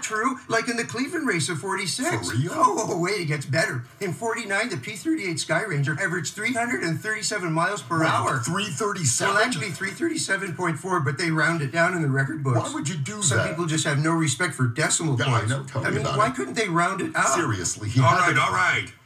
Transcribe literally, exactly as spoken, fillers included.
that true? Like in the Cleveland race of forty-six. For real? Oh, wait, it gets better. In forty-nine, the P thirty-eight Sky Ranger averaged three hundred thirty-seven miles per Wait, hour. three thirty-seven? Well, actually three thirty-seven point four, but they round it down in the record books. Why would you do Some that? people just have no respect for decimal Yeah, I points. know. Tell me I mean, about why it. couldn't they round it out? Seriously, he All had right, to... all right.